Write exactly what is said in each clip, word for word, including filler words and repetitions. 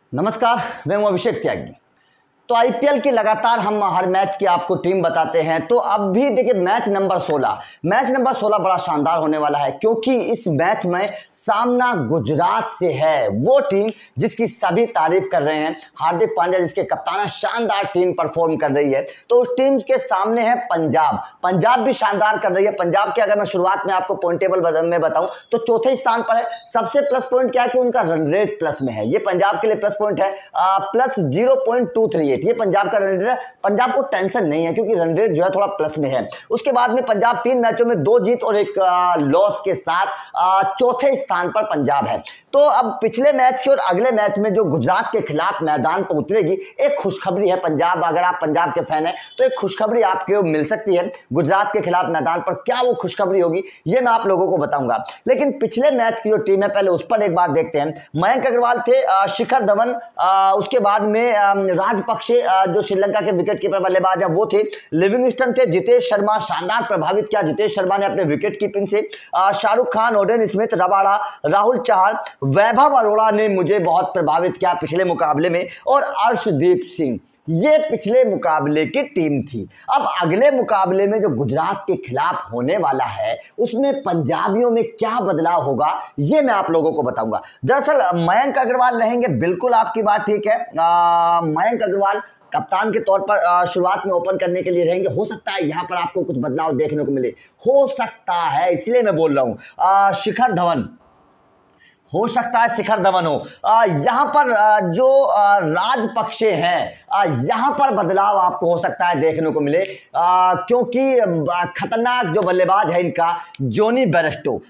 नमस्कार, मैं हूं अभिषेक त्यागी। तो आईपीएल की लगातार हम हर मैच की आपको टीम बताते हैं। तो अब भी देखिए मैच नंबर सोलह मैच नंबर सोलह बड़ा शानदार होने वाला है, क्योंकि इस मैच में सामना गुजरात से है। वो टीम जिसकी सभी तारीफ कर रहे हैं, हार्दिक पांड्या जिसके कप्तान शानदार टीम परफॉर्म कर रही है। तो उस टीम के सामने है पंजाब पंजाब भी शानदार कर रही है। पंजाब के अगर मैं शुरुआत में आपको पॉइंट टेबल में बताऊं तो चौथे स्थान पर है। सबसे प्लस पॉइंट क्या है कि उनका रन रेट प्लस में है। ये पंजाब के लिए प्लस पॉइंट है, plus zero point two three eight. ये पंजाब का रन रेट है। पंजाब को टेंशन नहीं है क्योंकि रन रेट जो है थोड़ा प्लस में है। उसके बाद में पंजाब तीन मैचों में दो जीत और एक लॉस के साथ चौथे स्थान पर पंजाब है। तो अब पिछले मैच के और अगले मैच में जो गुजरात के खिलाफ मैदान पर उतरेगी, एक खुशखबरी है पंजाब, अगर आप पंजाब के फैन हैं तो एक खुशखबरी आपको मिल सकती है गुजरात के खिलाफ मैदान पर। क्या वो खुशखबरी होगी ये मैं आप लोगों को बताऊंगा। लेकिन पिछले मैच की जो टीम है पहले उस पर एक बार देखते हैं। मयंक अग्रवाल थे, शिखर धवन, उसके बाद में राजपक्षे जो श्रीलंका के विकेट कीपर बल्लेबाज है वो थे, लिविंगस्टन थे, जितेश शर्मा शानदार प्रभावित किया जितेश शर्मा ने अपने विकेट कीपिंग से, Shahrukh Khan, Odean Smith, Rabada, Rahul Chahar, Vaibhav Arora ने मुझे बहुत प्रभावित किया पिछले मुकाबले में, और अर्शदीप सिंह। ये पिछले मुकाबले की टीम थी। अब अगले मुकाबले में जो गुजरात के खिलाफ होने वाला है उसमें पंजाबियों में क्या बदलाव होगा ये मैं आप लोगों को बताऊंगा। दरअसल मयंक अग्रवाल रहेंगे, बिल्कुल आपकी बात ठीक है। आ, मयंक अग्रवाल कप्तान के तौर पर शुरुआत में ओपन करने के लिए रहेंगे। हो सकता है यहां पर आपको कुछ बदलाव देखने को मिले, हो सकता है, इसलिए मैं बोल रहा हूं शिखर धवन, हो सकता है शिखर धवन हो। यहां पर आ, जो राजपक्षे हैं यहां पर बदलाव आपको हो सकता है देखने को मिले, आ, क्योंकि खतरनाक जो बल्लेबाज है इनका जोनी बेयरस्टो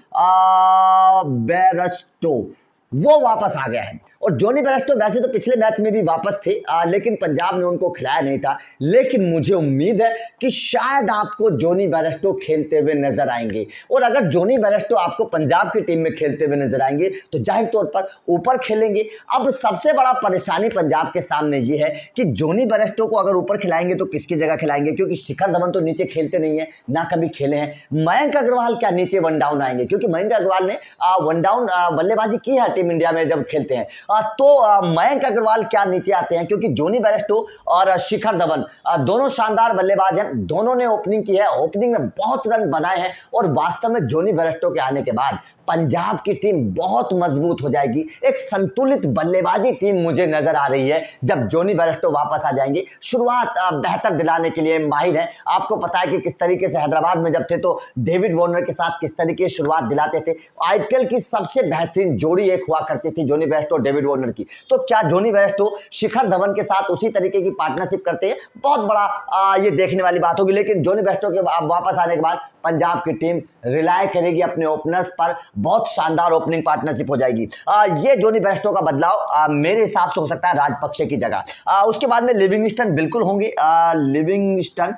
बेयरस्टो वो वापस आ गया है। और जोनी बेयरस्टो वैसे तो पिछले मैच में भी वापस थे, आ, लेकिन पंजाब ने उनको खिलाया नहीं था। लेकिन मुझे उम्मीद है कि शायद आपको जोनी बेयरस्टो खेलते हुए नजर आएंगे। और अगर जोनी बेयरस्टो आपको पंजाब की टीम में खेलते हुए नजर आएंगे तो जाहिर तौर पर ऊपर खेलेंगे। अब सबसे बड़ा परेशानी पंजाब के सामने ये है कि जोनी बेयरस्टो को अगर ऊपर खिलाएंगे तो किसकी जगह खिलाएंगे, क्योंकि शिखर धवन तो नीचे खेलते नहीं है, ना कभी खेले हैं। मयंक अग्रवाल क्या नीचे वन डाउन आएंगे, क्योंकि मयंक अग्रवाल ने वन डाउन बल्लेबाजी की है टीम इंडिया में जब खेलते हैं। आ, तो आ, मयंक अग्रवाल क्या नीचे आते हैं, क्योंकि जोनी बेयरस्टो और शिखर धवन दोनों शानदार बल्लेबाज हैं, दोनों ने ओपनिंग की है, ओपनिंग में बहुत रन बनाए हैं। और वास्तव में जोनी बेयरस्टो के आने के बाद पंजाब की टीम बहुत मजबूत हो जाएगी। एक संतुलित बल्लेबाजी टीम मुझे नजर आ रही है जब जोनी बेयरस्टो वापस आ जाएंगे। शुरुआत बेहतर दिलाने के लिए माहिर है। आपको पता है कि किस तरीके से हैदराबाद में जब थे तो डेविड वार्नर के साथ किस तरीके से शुरुआत दिलाते थे। आईपीएल की सबसे बेहतरीन जोड़ी एक हुआ करती थी जोनी बेयरस्टो और डेविड वार्नर की। तो क्या जोनी बेयरस्टो शिखर धवन के साथ उसी तरीके की पार्टनरशिप करते हैं, बहुत बड़ा आ, ये देखने वाली बात होगी। लेकिन जोनी बेयरस्टो के वापस आने के बाद पंजाब की टीम रिलाय करेगी अपने ओपनर्स पर, बहुत शानदार ओपनिंग पार्टनरशिप हो जाएगी। आ, ये जोनी बेयरस्टो का बदलाव आ, मेरे हिसाब से हो सकता है राजपक्षे की जगह। आ, उसके बाद में लिविंगस्टन बिल्कुल होंगे। आ, लिविंगस्टन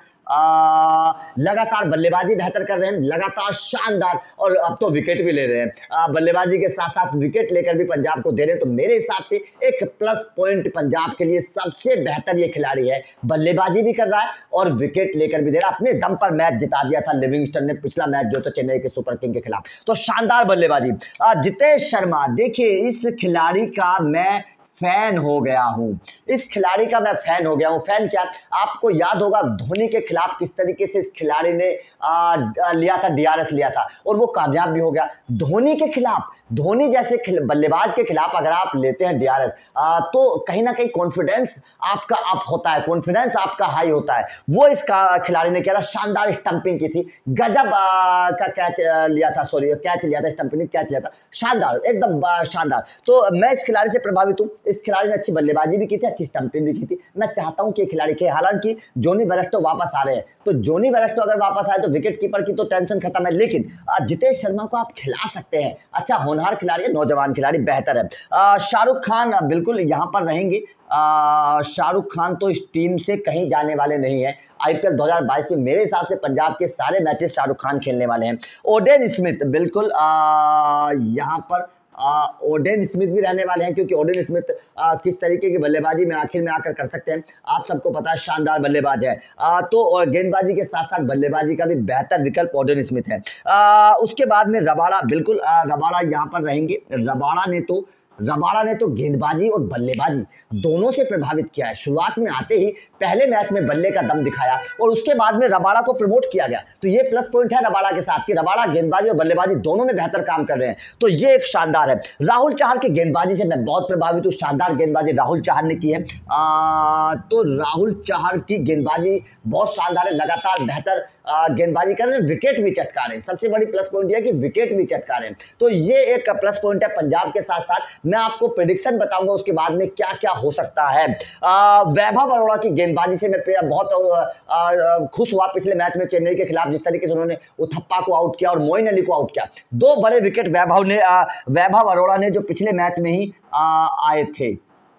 आ, लगातार बल्लेबाजी बेहतर कर रहे हैं, लगातार शानदार, और अब तो विकेट भी ले रहे हैं। बल्लेबाजी के साथ साथ विकेट लेकर भी पंजाब को दे रहे हैं। तो मेरे हिसाब से एक प्लस पॉइंट पंजाब के लिए सबसे बेहतर ये खिलाड़ी है, बल्लेबाजी भी कर रहा है और विकेट लेकर भी दे रहा है। अपने दम पर मैच जिता दिया था लिविंगस्टन ने पिछला मैच जो था चेन्नई के सुपर किंग के खिलाफ। तो शानदार बल्लेबाजी। जितेश शर्मा, देखिए इस खिलाड़ी का मैं फैन हो गया हूं, इस खिलाड़ी का मैं फैन हो गया हूं। फैन क्या, आपको याद होगा धोनी के खिलाफ किस तरीके से इस खिलाड़ी ने आ, लिया था, डीआरएस लिया था और वो कामयाब भी हो गया। धोनी के खिलाफ, धोनी जैसे बल्लेबाज के खिलाफ अगर आप लेते हैं डीआरएस तो कहीं ना कहीं कॉन्फिडेंस आपका अप होता है, कॉन्फिडेंस आपका हाई होता है। वो इस खिलाड़ी ने किया था, शानदार स्टंपिंग की थी, गजब आ, का कैच लिया था, सॉरी कैच लिया था, स्टंपिंग कैच लिया था, शानदार, एकदम शानदार। तो मैं इस खिलाड़ी से प्रभावित हूँ। इस खिलाड़ी ने अच्छी बल्लेबाजी भी की थी, अच्छी स्टंपिंग भी की थी। मैं चाहता हूं कि खिलाड़ी के, हालांकि जोनी बेयरस्टो वापस आ रहे हैं तो जोनी बेयरस्टो अगर वापस आए तो विकेट कीपर की तो टेंशन खत्म है। लेकिन जितेश शर्मा को आप खिला सकते हैं, अच्छा होनहार खिलाड़ी है, नौजवान खिलाड़ी, बेहतर है। शाहरुख खान बिल्कुल यहां पर रहेंगे। शाहरुख खान तो इस टीम से कहीं जाने वाले नहीं है। आईपीएल दो हज़ार बाईस में मेरे हिसाब से पंजाब के सारे मैचेस शाहरुख खान खेलने वाले हैं। ओडेन स्मिथ बिल्कुल यहां पर ओडेन स्मिथ भी रहने वाले हैं, क्योंकि ओडेन स्मिथ आ, किस तरीके की बल्लेबाजी में आखिर में आकर कर सकते हैं आप सबको पता है, शानदार बल्लेबाज है। आ, तो और गेंदबाजी के साथ साथ बल्लेबाजी का भी बेहतर विकल्प ओडेन स्मिथ है। आ, उसके बाद में रबाड़ा, बिल्कुल आ, रबाड़ा यहाँ पर रहेंगे। रबाड़ा ने तो रबाड़ा ने तो गेंदबाजी और बल्लेबाजी दोनों से प्रभावित किया है। शुरुआत में आते ही पहले मैच में बल्ले का दम दिखाया और उसके बाद में रबाड़ा को प्रमोट किया गया। तो ये प्लस पॉइंट है रबाड़ा के साथ कि रबाड़ा गेंदबाजी और बल्लेबाजी दोनों में बेहतर काम कर रहे हैं। तो ये एक शानदार है। राहुल चहर की गेंदबाजी से मैं बहुत प्रभावित हूँ। शानदार गेंदबाजी राहुल चहर ने की है। आ, तो राहुल चहर की गेंदबाजी बहुत शानदार है, लगातार बेहतर गेंदबाजी कर रहे हैं, विकेट भी चटका रहे हैं। सबसे बड़ी प्लस पॉइंट यह है कि विकेट भी चटका रहे हैं। तो ये एक प्लस पॉइंट है पंजाब के साथ साथ। मैं आपको प्रेडिक्शन बताऊंगा उसके बाद में क्या क्या हो सकता है। वैभव अरोड़ा की गेंदबाजी से मैं बहुत आ, आ, खुश हुआ पिछले मैच में चेन्नई के खिलाफ, जिस तरीके से उन्होंने उथप्पा को आउट किया और मोइन अली को आउट किया। दो बड़े विकेट वैभव ने वैभव अरोड़ा ने जो पिछले मैच में ही आ, आए थे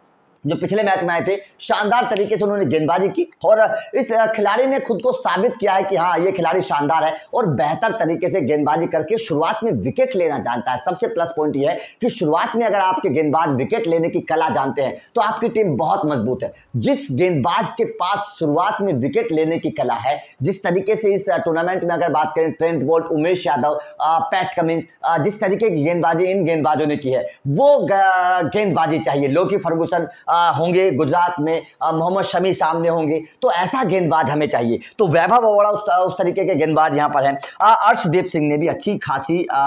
जो पिछले मैच में आए थे, शानदार तरीके से उन्होंने गेंदबाजी की और इस खिलाड़ी ने खुद को साबित किया है कि हाँ ये खिलाड़ी शानदार है और बेहतर तरीके से गेंदबाजी करके शुरुआत में विकेट लेना जानता है। सबसे प्लस पॉइंट ये है कि शुरुआत में अगर आपके गेंदबाज विकेट लेने की कला जानते हैं तो आपकी टीम बहुत मजबूत है। जिस गेंदबाज के पास शुरुआत में विकेट लेने की कला है, जिस तरीके से इस टूर्नामेंट में अगर बात करें Trent Boult, Umesh Yadav, Pat Cummins, जिस तरीके की गेंदबाजी इन गेंदबाजों ने की है वो गेंदबाजी चाहिए। लोकी फर्गुसन होंगे गुजरात में, मोहम्मद शमी सामने होंगे, तो ऐसा गेंदबाज हमें चाहिए। तो वैभव अरोड़ा उस, उस तरीके के गेंदबाज यहाँ पर हैं। अर्शदीप सिंह ने भी अच्छी खासी आ,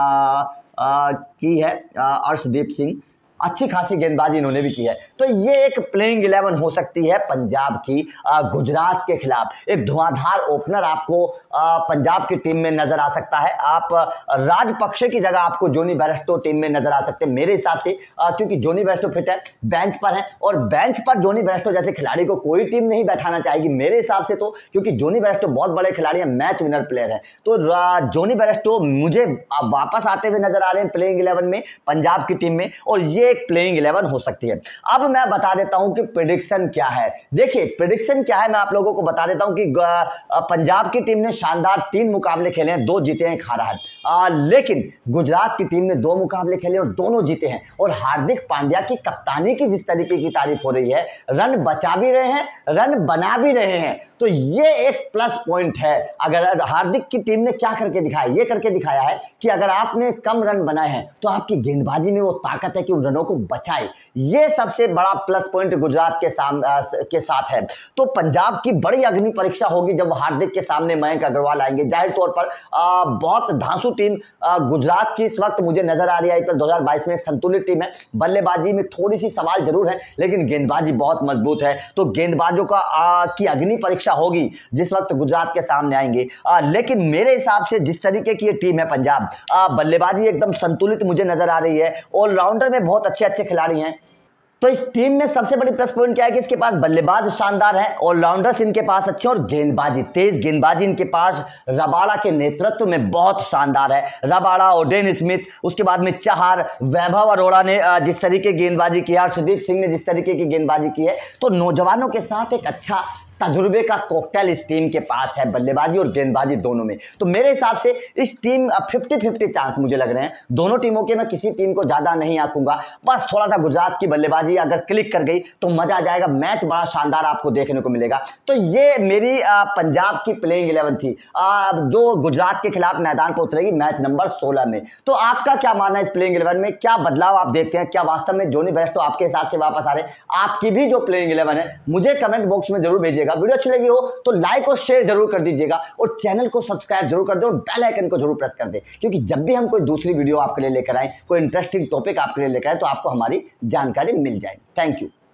आ, की है। अर्शदीप सिंह अच्छी खासी गेंदबाजी इन्होंने भी की है। तो ये एक प्लेइंग इलेवन हो सकती है पंजाब की गुजरात के खिलाफ। एक धुआंधार ओपनर आपको पंजाब की टीम में नजर आ सकता है। आप राजपक्षे की जगह आपको जोनी बेयरस्टो टीम में नजर आ सकते हैं मेरे हिसाब से, क्योंकि जोनी बेयरस्टो फिट है, बेंच पर है और बेंच पर जोनी बेयरस्टो जैसे खिलाड़ी को कोई टीम नहीं बैठाना चाहेगी मेरे हिसाब से, तो क्योंकि जोनी बेयरस्टो बहुत बड़े खिलाड़ी हैं, मैच विनर प्लेयर है। तो जोनी बेयरस्टो मुझे वापस आते हुए नजर आ रहे हैं प्लेइंग इलेवन में पंजाब की टीम में, और ये एक प्लेइंग इलेवन हो सकती है। अब मैं बता देता हूं कि प्रेडिक्शन क्या है। देखिए प्रेडिक्शन क्या है, मैं आप लोगों को बता देता हूं कि पंजाब की टीम ने शानदार तीन मुकाबले खेले हैं, दो जीते हैं, एक हारा है। आ, लेकिन गुजरात की टीम ने दो मुकाबले खेले और दोनों जीते हैं। और हार्दिक पांड्या की कप्तानी की जिस तरीके की तारीफ हो रही है, रन बचा भी रहे हैं, रन बना भी रहे हैं, तो ये एक प्लस पॉइंट है। अगर हार्दिक की टीम ने क्या करके दिखाया, ये करके दिखाया है कि अगर आपने कम रन बनाए हैं तो आपकी गेंदबाजी में वो ताकत है कि उन रनों को बचाए। ये सबसे बड़ा प्लस पॉइंट गुजरात के सामने के साथ है। तो पंजाब की बड़ी अग्नि परीक्षा होगी जब हार्दिक के सामने मयंक अग्रवाल आएंगे। जाहिर तौर पर आ, बहुत धांसू टीम आ, गुजरात की इस वक्त मुझे नजर आ रही है। आईपीएल दो हज़ार बाईस में एक संतुलित टीम है। बल्लेबाजी में थोड़ी सी सवाल जरूर है, लेकिन गेंदबाजी बहुत मजबूत है। तो गेंदबाजों का आ, की अग्नि परीक्षा होगी जिस वक्त गुजरात के सामने आएंगे। आ, लेकिन मेरे हिसाब से जिस तरीके की ये टीम है पंजाब, बल्लेबाजी एकदम संतुलित मुझे नजर आ रही है। ऑलराउंडर में बहुत अच्छे अच्छे खिलाड़ी हैं। तो इस टीम में सबसे बड़ी प्लस पॉइंट क्या है कि इसके पास बल्लेबाज शानदार है, ऑलराउंडर्स इनके पास अच्छे और गेंदबाजी, तेज गेंदबाजी इनके पास रबाड़ा के नेतृत्व में बहुत शानदार है। रबाड़ा, ओडेन स्मिथ, उसके बाद में चहर, वैभव अरोड़ा ने जिस तरीके की गेंदबाजी की है, अर्शदीप सिंह ने जिस तरीके की गेंदबाजी की है, तो नौजवानों के साथ एक अच्छा तजुर्बे का कॉकटेल इस टीम के पास है, बल्लेबाजी और गेंदबाजी दोनों में। तो मेरे हिसाब से इस टीम फिफ्टी फिफ्टी चांस मुझे लग रहे हैं दोनों टीमों के। मैं किसी टीम को ज्यादा नहीं आंकूंगा, बस थोड़ा सा गुजरात की बल्लेबाजी अगर क्लिक कर गई तो मजा आ जाएगा, मैच बड़ा शानदार आपको देखने को मिलेगा। तो ये मेरी आ, पंजाब की प्लेइंग इलेवन थी आ, जो गुजरात के खिलाफ मैदान पर उतरेगी मैच नंबर सोलह में। तो आपका क्या मानना है इस प्लेइंग इलेवन में, क्या बदलाव आप देखते हैं? क्या वास्तव में जोनी बेयरस्टो आपके हिसाब से वापस आ रहे हैं? आपकी भी जो प्लेइंग इलेवन है मुझे कमेंट बॉक्स में जरूर भेजिएगा। वीडियो अच्छी लगी हो तो लाइक और शेयर जरूर कर दीजिएगा और चैनल को सब्सक्राइब जरूर कर दे और बेल आइकन को जरूर प्रेस कर दे, क्योंकि जब भी हम कोई दूसरी वीडियो आपके लिए लेकर आए, कोई इंटरेस्टिंग टॉपिक आपके लिए लेकर आए, तो आपको हमारी जानकारी मिल जाएगी। Thank you.